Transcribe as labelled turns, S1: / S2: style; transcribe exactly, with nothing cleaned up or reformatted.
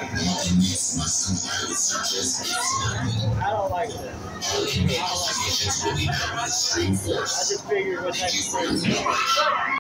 S1: I don't like that. I don't like it. I just figured what type of person.